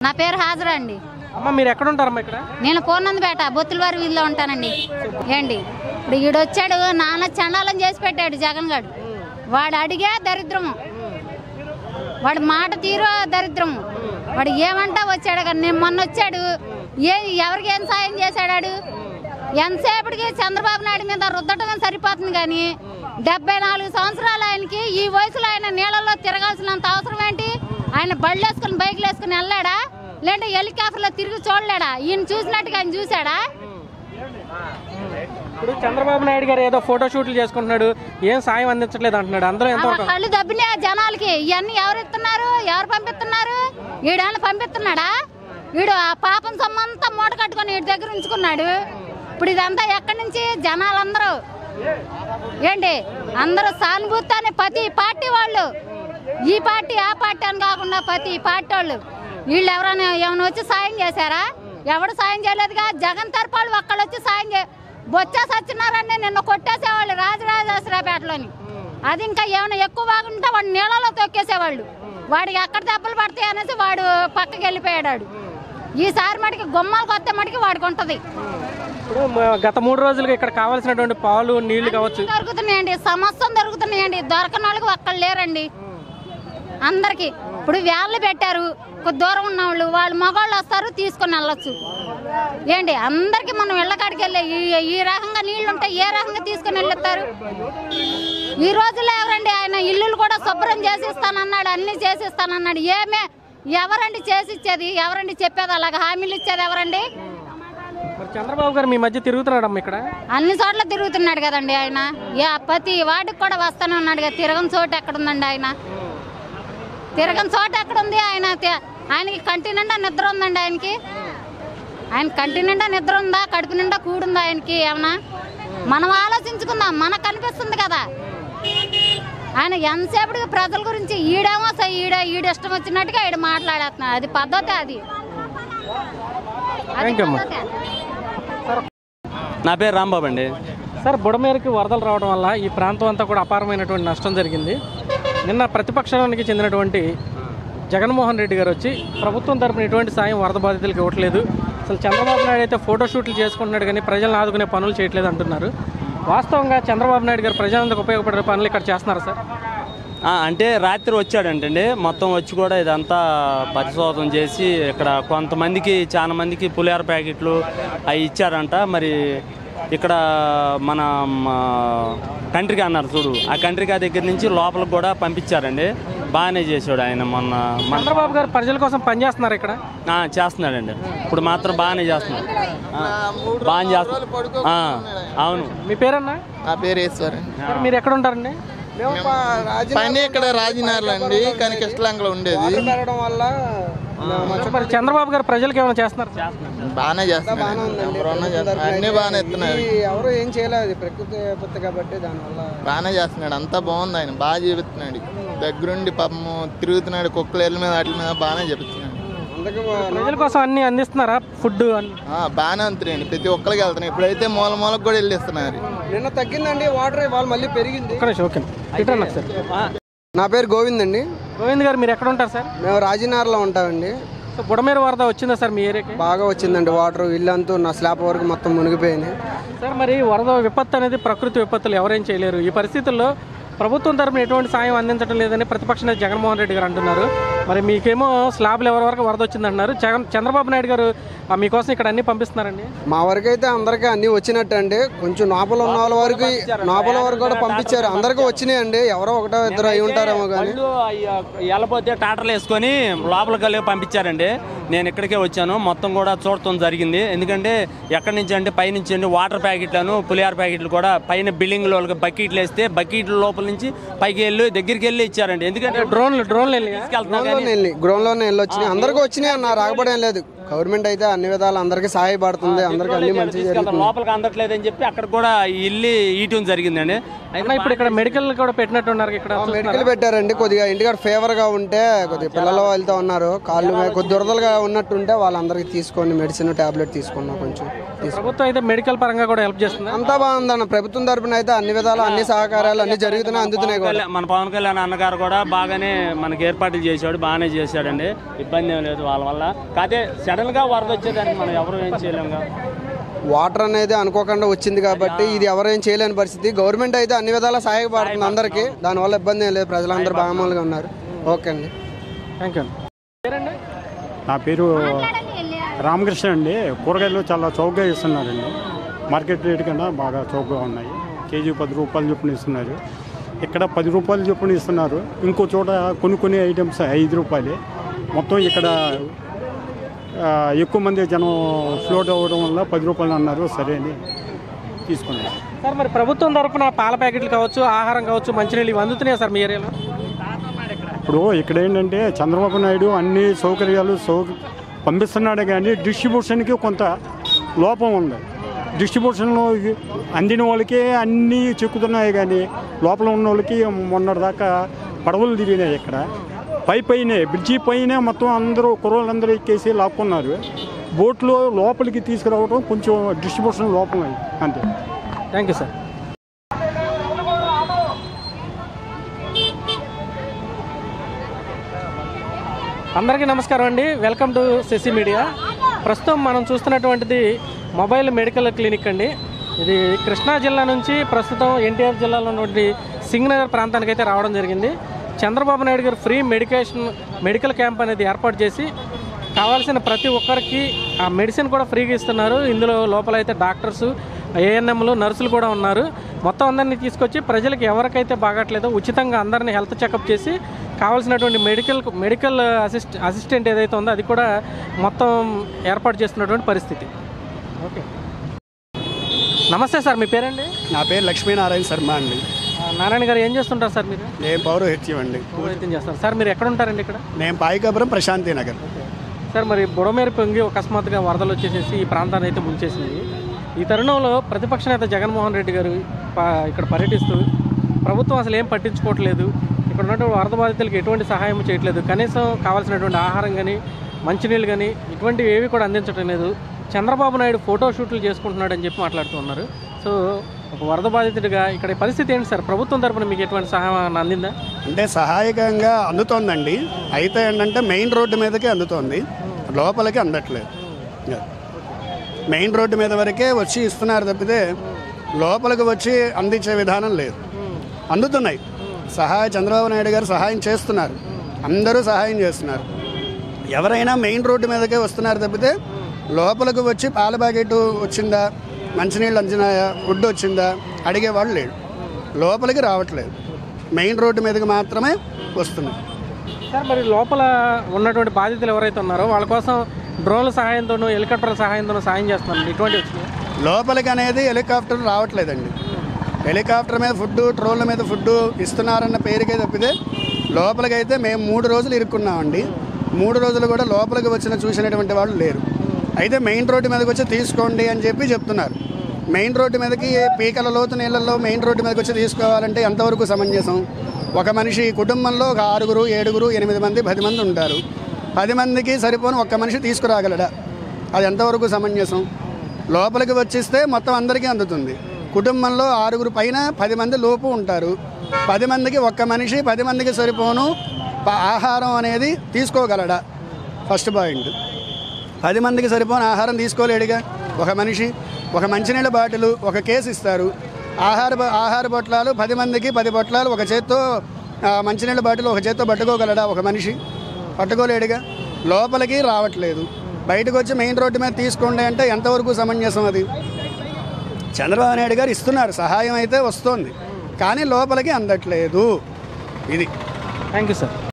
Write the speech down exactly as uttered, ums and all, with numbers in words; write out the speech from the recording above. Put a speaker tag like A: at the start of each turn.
A: నా పేరు హాజరా అండి.
B: అమ్మ మీరు ఎక్కడ ఉంటారమ్మా ఇక్కడ?
A: నేను పూర్ణందపేట బొత్తులవారి వీధిలో ఉంటానండి. ఏంటి ఇప్పుడు ఈడొచ్చాడు నాన్న చండాలం చేసి పెట్టాడు జగన్ గారు. వాడు అడిగే దరిద్రము, వాడు మాట తీరు దరిద్రము. వాడు ఏమంటా వచ్చాడు కానీ నేను మొన్న వచ్చాడు ఏ ఎవరికి ఏం సాయం చేశాడాడు? ఎంతసేపటికి చంద్రబాబు నాయుడు మీద రుద్దటమే సరిపోతుంది కానీ డెబ్బై నాలుగు సంవత్సరాలు ఆయనకి ఈ వయసులో ఆయన నీళ్ళల్లో తిరగాల్సినంత అవసరం ఏంటి? ఆయన బళ్ళు వేసుకుని బైక్లు వేసుకుని వెళ్ళాడా లేదంటే హెలికాప్టర్లో తిరిగి చూడలేడా? ఈయన చూసినట్టుగా ఆయన చూశాడా?
B: ఇప్పుడు చంద్రబాబు నాయుడు గారు ఏదో ఫోటో షూట్లు చేసుకుంటున్నాడు, ఏం సాయం అందించట్లేదు అంటున్నాడు. అందరూ ఎంత
A: కళ్ళు దబ్బినా జనాలకి ఇవన్నీ ఎవరు ఇస్తున్నారు? ఎవరు పంపిస్తున్నారు? ఈడేమన్నా పంపిస్తున్నాడా? వీడు ఆ పాపం సొమ్మంతా మూట కట్టుకొని వీడి దగ్గర ఉంచుకున్నాడు. ఇప్పుడు ఇదంతా ఎక్కడి నుంచి? జనాలందరూ ఏంటి అందరూ సానుభూతి అని ప్రతి పార్టీ వాళ్ళు, ఈ పార్టీ ఆ పార్టీ అని కాకుండా ప్రతి పార్టీ వాళ్ళు వీళ్ళు ఎవరైనా ఏమైనా వచ్చి సాయం చేశారా? ఎవడు సాయం చేయలేదుగా. జగన్ తరపాలు ఒక్కళ్ళు వచ్చి సాయం చే బొచ్చా సచ్చినారని నిన్న కొట్టేసేవాళ్ళు రాజరాజేశ్వరపేటలోని. అది ఇంకా ఏమైనా ఎక్కువ బాగుంటే వాడు నీళ్ళలో తొక్కేసేవాళ్ళు. వాడికి ఎక్కడ దెబ్బలు పడతాయి అనేసి వాడు పక్కకి వెళ్ళిపోయాడు. ఈసారి మటుకి గుమ్మాలు కొత్త మటుకి వాడికి ఉంటది.
B: ఇప్పుడు గత మూడు రోజులుగా ఇక్కడ కావాల్సినటువంటి పాలు నీళ్లు కావచ్చు
A: దొరుకుతున్నాయండి, సమస్తం దొరుకుతున్నాయండి. దొరకని వాళ్ళకి ఒక్కళ్ళు లేరండి అందరికి. ఇప్పుడు వ్యాన్లు పెట్టారు, కొద్ది దూరం ఉన్న వాళ్ళు వాళ్ళు మగవాళ్ళు వస్తారు తీసుకొని వెళ్ళొచ్చు. ఏంటి అందరికి మనం ఇళ్ళకాడికి వెళ్ళే ఈ రకంగా నీళ్లు ఉంటే ఏ రకంగా తీసుకుని వెళ్ళిస్తారు? ఈ రోజుల్లో ఎవరండి ఆయన ఇల్లులు కూడా శుభ్రం చేసిస్తానన్నాడు, అన్ని చేసిస్తానన్నాడు. ఏమే ఎవరండి చేసిచ్చేది? ఎవరండి చెప్పేది? అలాగ హామీలు ఇచ్చేది ఎవరండి?
B: చంద్రబాబు గారు మీ మధ్య తిరుగుతున్నాడమ్మా ఇక్కడ?
A: అన్ని చోట్ల తిరుగుతున్నాడు కదండి ఆయన. ఏ ప్రతి వాడికి కూడా వస్తానే ఉన్నాడు కదా. తిరగని చోటు ఎక్కడుందండి ఆయన? తిరగని చోట ఎక్కడుంది ఆయన? ఆయనకి కంటి నిండా నిద్ర ఉందండి ఆయనకి? ఆయన కంటి నిండా నిద్ర ఉందా? కడుపు నిండా కూడుందా ఆయనకి ఏమన్నా? మనం ఆలోచించుకుందాం, మనకు కనిపిస్తుంది కదా. ఆయన ఎంతసేపటికి ప్రజల గురించి ఈడేమో ఈడ ఈడ ఇష్టం వచ్చినట్టుగా ఈడ మాట్లాడేస్తున్నాడు. అది పద్ధతి? అది
C: నా పేరు రాంబాబు అండి.
B: సార్, బుడమేరుకి వరదలు రావడం వల్ల ఈ ప్రాంతం అంతా కూడా అపారమైనటువంటి నష్టం జరిగింది. నిన్న ప్రతిపక్షానికి చెందినటువంటి జగన్మోహన్ రెడ్డి గారు వచ్చి ప్రభుత్వం తరపున ఎటువంటి సాయం వరద బాధితులకు ఇవ్వట్లేదు, అసలు చంద్రబాబు నాయుడు అయితే ఫోటో షూట్లు చేసుకుంటున్నాడు కానీ ప్రజలను ఆదుకునే పనులు చేయట్లేదు అంటున్నారు. వాస్తవంగా చంద్రబాబు నాయుడు గారు ప్రజలందరికీ ఉపయోగపడే పనులు ఇక్కడ చేస్తున్నారు సార్?
C: అంటే రాత్రి వచ్చాడంటండి, మొత్తం వచ్చి కూడా ఇదంతా పరిశోధన చేసి ఇక్కడ కొంతమందికి చాలా మందికి పులిహార ప్యాకెట్లు అవి ఇచ్చారంట. మరి ఇక్కడ మన కంట్రీగా అన్నారు చూడు, ఆ కంట్రీగా దగ్గర నుంచి లోపలికి కూడా పంపించారండి. బాగానే చేసాడు ఆయన. మొన్న
B: చంద్రబాబు గారు ప్రజల కోసం పనిచేస్తున్నారు ఇక్కడ?
C: చేస్తున్నాడండి, ఇప్పుడు మాత్రం బాగానే చేస్తున్నాడు. బాగా చేస్తున్నాడు. అవును.
B: మీ పేరన్నా?
D: నా పేరు ఈశ్వర్.
B: మీరు ఎక్కడ ఉంటారండి?
D: పని ఇక్కడ రాజనగర్లో అండి, కానీ కిష్టలంకలో ఉండేది.
B: వల్ల చంద్రబాబు గారు ప్రజలకు ఏమైనా చేస్తున్నారు?
D: బాగానే చేస్తున్నారు, అన్ని బాగానే ఇస్తున్నారు.
E: ఎవరు ఏం చేయలేదు, ప్రకృతి విపత్తు కాబట్టి దానివల్ల
D: బాగానే చేస్తున్నాడు. అంతా బాగుంది, ఆయన బాగా చూపిస్తున్నాడు. దగ్గరుండి పాపము తిరుగుతున్నాడు, కుక్కల ఎర్ల మీద వాటి మీద బాగానే చెప్తున్నాడు.
B: ప్రజల కోసం అన్ని అందిస్తున్నారా? ఫుడ్
D: బాగానే అంతున్నాయండి, ప్రతి ఒక్కరికి వెళ్తున్నాయి. ఇప్పుడైతే మూల మూలకు కూడా వెళ్ళిస్తున్నారు.
E: నిన్న తగ్గిందండి వాటర్, వాళ్ళు మళ్ళీ పెరిగింది.
B: ఓకే.
E: నా పేరు గోవింద్ అండి.
B: గోవింద్ గారు మీరు ఎక్కడ ఉంటారు సార్?
E: మేము రాజనగర్లో ఉంటామండి.
B: బుడమేరు వరద వచ్చిందా సార్ మీ ఏరియాకి?
E: బాగా వచ్చిందండి వాటర్, ఇల్లంతా నా స్లాబ్ వరకు మొత్తం మునిగిపోయింది
B: సార్. మరి వరద విపత్తు అనేది ప్రకృతి విపత్తులు ఎవరేం చేయలేరు. ఈ పరిస్థితుల్లో ప్రభుత్వం తరపున ఎటువంటి సాయం అందించడం లేదని ప్రతిపక్ష నేత జగన్మోహన్ రెడ్డి గారు అంటున్నారు. మరి మీకేమో స్లాబ్ లెవెల్ వరకు వరద వచ్చిందంటున్నారు. జగన్ చంద్రబాబు నాయుడు గారు మీకోసం ఇక్కడ అన్ని పంపిస్తున్నారండి.
E: మా వరకు అయితే అందరికీ అన్ని వచ్చినట్టు అండి. కొంచెం లోపల ఉన్న వాళ్ళ వరకు లోపల వరకు కూడా పంపించారు. అందరికీ వచ్చినాయి అండి, ఎవరో ఒకటో ఇద్దరు అయి ఉంటారేమో కానీ.
C: వెళ్ళపోతే టాటర్లు వేసుకొని లోపలికి వెళ్ళి పంపించారండి. నేను ఇక్కడికే వచ్చాను, మొత్తం కూడా చూడటం జరిగింది. ఎందుకంటే ఎక్కడి నుంచి అంటే పై నుంచి అండి వాటర్ ప్యాకెట్లను పులిహార ప్యాకెట్లు కూడా పైన బిల్డింగ్ లో బకెట్లు వేస్తే బకెట్ల లోపల నుంచి పైకి వెళ్ళి దగ్గరికి వెళ్ళి ఇచ్చారండి. ఎందుకంటే
B: డ్రోన్లు డ్రోన్లు వెళ్ళి
E: గ్రౌండ్ లోనే వెళ్ళి వచ్చినాయి. అందరికీ వచ్చినాయి అన్న, రాకపోవడం లేదు. గవర్నమెంట్ అయితే అన్ని విధాలు అందరికీ సహాయపడుతుంది, అందరికీ అన్ని మంచి జరుగుతుంది.
C: లోపలికి అందట్లేదు అని చెప్పి అక్కడ కూడా ఇల్లు ఈయటం జరిగిందండి.
B: అయితే ఇప్పుడు ఇక్కడ మెడికల్ కూడా పెట్టినట్టున్నారు. ఇక్కడ
E: మెడికల్ పెట్టారండి. కొద్దిగా ఇంటికాడ ఫేవర్ గా ఉంటే కొద్దిగా పిల్లలు వెళ్తా ఉన్నారు, కాళ్ళు కొద్ది దురదలుగా ఉన్నట్టుంటే వాళ్ళందరికీ తీసుకోండి మెడిసిన్ టాబ్లెట్ తీసుకున్నాం. కొంచెం
B: ప్రభుత్వం అయితే మెడికల్ పరంగా కూడా హెల్ప్ చేస్తుంది.
E: అంతా బాగుందన్న. ప్రభుత్వం తరపున అయితే అన్ని విధాలు అన్ని సహకారాలు అన్ని జరుగుతున్నాయి, అందుతున్నాయి కూడా.
C: మన పవన్ కళ్యాణ్ అన్నగారు కూడా బాగానే మనకి ఏర్పాట్లు చేశాడు, బాగానే చేశాడండి. ఇబ్బంది ఏం లేదు వాళ్ళ వల్ల. కాదే సడన్ గా వరద వచ్చేదానికి మనం ఎవరు ఏం చేయలేము.
E: వాటర్ అనేది అనుకోకుండా వచ్చింది కాబట్టి ఇది ఎవరేం చేయలేని పరిస్థితి. గవర్నమెంట్ అయితే అన్ని విధాలా సహాయపడుతుంది అందరికీ, దానివల్ల ఇబ్బంది ఏం లేదు. ప్రజలందరూ బాగా ఉన్నారు. ఓకే అండి,
B: థ్యాంక్ యూ.
F: నా పేరు రామకృష్ణ అండి. కూరగాయలు చాలా చౌకగా ఇస్తున్నారండి. మార్కెట్ రేట్ కన్నా బాగా చౌకగా ఉన్నాయి. కేజీ పది రూపాయలు చొప్పున ఇస్తున్నారు. ఇక్కడ పది రూపాయలు చొప్పున ఇస్తున్నారు. ఇంకో చోట కొన్ని కొన్ని ఐటమ్స్ ఐదు రూపాయలే. మొత్తం ఇక్కడ ఎక్కువ మంది జనం ఫ్లోట్ అవ్వడం వల్ల పది రూపాయలు అన్నారు, సరే అని తీసుకున్నాను.
B: సార్ మరి ప్రభుత్వం తరఫున పాల ప్యాకెట్లు కావచ్చు, ఆహారం కావచ్చు, మంచినీళ్ళు ఇవి అందుతున్నాయి సార్ మీ ఏరియాలో?
F: ఇప్పుడు ఇక్కడ ఏంటంటే చంద్రబాబు నాయుడు అన్ని సౌకర్యాలు సౌ పంపిస్తున్నాడు, కానీ డిస్ట్రిబ్యూషన్కి కొంత లోపం ఉంది. డిస్ట్రిబ్యూషన్లో అందిన వాళ్ళకే అన్నీ చెక్కుతున్నాయి, కానీ లోపల ఉన్న వాళ్ళకి మొన్నటిదాకా పడవలు తిరిగినాయి. ఇక్కడ పై పైనే బ్రిడ్జి పైనే మొత్తం అందరూ కుర్రోళ్ళందరూ ఎక్కేసి లాక్కున్నారు. బోట్లో లోపలికి తీసుకురావడం కొంచెం డిస్ట్రిబ్యూషన్ లోపం అయింది అంతే.
B: Thank you sir. అందరికీ నమస్కారం అండి, వెల్కమ్ టు శశి మీడియా. ప్రస్తుతం మనం చూస్తున్నటువంటిది మొబైల్ మెడికల్ క్లినిక్ అండి. ఇది కృష్ణా జిల్లా నుంచి ప్రస్తుతం ఎన్టీఆర్ జిల్లాలో ఉన్నటువంటి సింగనగర్ ప్రాంతానికి అయితే రావడం జరిగింది. చంద్రబాబు నాయుడు గారు ఫ్రీ మెడికేషన్ మెడికల్ క్యాంప్ అనేది ఏర్పాటు చేసి కావాల్సిన ప్రతి ఒక్కరికి ఆ మెడిసిన్ కూడా ఫ్రీగా ఇస్తున్నారు. ఇందులో లోపల అయితే డాక్టర్స్, ఏఎన్ఎంలు, నర్సులు కూడా ఉన్నారు. మొత్తం అందరినీ తీసుకొచ్చి ప్రజలకు ఎవరికైతే బాగట్లేదో ఉచితంగా అందరినీ హెల్త్ చెకప్ చేసి కావాల్సినటువంటి మెడికల్ మెడికల్ అసిస్ట్ అసిస్టెంట్ ఏదైతే ఉందో అది కూడా మొత్తం ఏర్పాటు చేస్తున్నటువంటి పరిస్థితి. ఓకే, నమస్తే సార్, మీ పేరండి?
G: నా పేరు లక్ష్మీనారాయణ శర్మ అండి.
B: నారాయణ గారు ఏం చేస్తుంటారు సార్ మీరు?
G: నేను పౌరోహిత్యం అండి.
B: పౌరోహిత్యం చేస్తారు సార్. మీరు ఎక్కడ ఉంటారండి? ఇక్కడ
G: నేను పాయికాపురం ప్రశాంతి నగర్.
B: సార్ మరి బుడమేరు పొంగి అకస్మాత్తుగా వరదలు వచ్చేసేసి ఈ ప్రాంతాన్ని అయితే ముంచేసింది. ఈ తరుణంలో ప్రతిపక్ష నేత జగన్మోహన్ రెడ్డి గారు ఇక్కడ పర్యటిస్తూ ప్రభుత్వం అసలు ఏం పట్టించుకోవట్లేదు, ఇక్కడ ఉన్నటువంటి వరద బాధితులకు ఎటువంటి సహాయం చేయట్లేదు, కనీసం కావాల్సినటువంటి ఆహారం కానీ మంచినీళ్ళు కానీ ఇటువంటివి ఏవి కూడా అందించడం లేదు. చంద్రబాబు నాయుడు ఫోటో షూట్లు చేసుకుంటున్నాడు అని చెప్పి మాట్లాడుతూ ఉన్నారు. సో ఒక వరద బాధితుడిగా ఇక్కడ పరిస్థితి ఏంటి సార్? ప్రభుత్వం తరఫున మీకు ఎటువంటి సహాయం అందిందా?
G: అంటే సహాయకంగా అందుతోందండి. అయితే ఏంటంటే మెయిన్ రోడ్డు మీదకే అందుతోంది, లోపలికి అందట్లేదు. మెయిన్ రోడ్డు మీద వరకే వచ్చి ఇస్తున్నారు తప్పితే లోపలికి వచ్చి అందించే విధానం లేదు. అందుతున్నాయి సహాయ చంద్రబాబు నాయుడు గారు సహాయం చేస్తున్నారు, అందరూ సహాయం చేస్తున్నారు. ఎవరైనా మెయిన్ రోడ్డు మీదకే వస్తున్నారు తప్పితే లోపలికి వచ్చి పాల ప్యాకెట్ వచ్చిందా, మంచినీళ్ళు అందినాయా, ఫుడ్ వచ్చిందా అడిగేవాళ్ళు లేడు. లోపలికి రావట్లేదు, మెయిన్ రోడ్డు మీదకి మాత్రమే వస్తున్నాయి.
B: సార్ మరి లోపల ఉన్నటువంటి బాధితులు ఎవరైతే ఉన్నారో వాళ్ళ కోసం డ్రోన్ల సహాయంతోనూ హెలికాప్టర్ల సహాయంతోనూ సాయం చేస్తున్నారు. ఇటువంటి వచ్చినాయి
G: లోపలికి అనేది హెలికాప్టర్ రావట్లేదండి. హెలికాప్టర్ మీద ఫుడ్, డ్రోన్ల మీద ఫుడ్ ఇస్తున్నారన్న పేరుకే తప్పితే లోపలికి అయితే మేము మూడు రోజులు ఇరుక్కున్నామండి. మూడు రోజులు కూడా లోపలికి వచ్చిన చూసినటువంటి వాళ్ళు లేరు. అయితే మెయిన్ రోడ్డు మీదకి వచ్చి తీసుకోండి అని చెప్పి చెప్తున్నారు. మెయిన్ రోడ్డు మీదకి పీకల లోతు నీళ్ళల్లో మెయిన్ రోడ్డు మీదకి వచ్చి తీసుకోవాలంటే ఎంతవరకు సమంజసం? ఒక మనిషి కుటుంబంలో ఒక ఆరుగురు, ఏడుగురు, ఎనిమిది మంది, పది మంది ఉంటారు. పది మందికి సరిపోను ఒక్క మనిషి తీసుకురాగలడా? అది ఎంతవరకు సమంజసం? లోపలికి వచ్చిస్తే మొత్తం అందరికీ అందుతుంది. కుటుంబంలో ఆరుగురు పైన పది మంది లోపు ఉంటారు. పది మందికి ఒక్క మనిషి పది మందికి సరిపోను ఆహారం అనేది తీసుకోగలడా? First point. పది మందికి సరిపోను ఆహారం తీసుకోలేడుగా ఒక మనిషి. ఒక మంచినీళ్ళ బాటిల్ ఒక కేసు ఇస్తారు. ఆహార ఆహార పొట్లాలు పది మందికి పది పొట్లాలు ఒక చేత్తో, మంచినీళ్ళ బాటిల్ ఒక చేత్తో పట్టుకోగలడా ఒక మనిషి? పట్టుకోలేడుగా. లోపలికి రావట్లేదు. బయటకు వచ్చి మెయిన్ రోడ్డు మీద తీసుకోండి అంటే ఎంతవరకు సమంజసం? అది చంద్రబాబు నాయుడు గారు ఇస్తున్నారు, సహాయం అయితే వస్తుంది, కానీ లోపలికి అందట్లేదు. ఇది.
B: Thank you sir.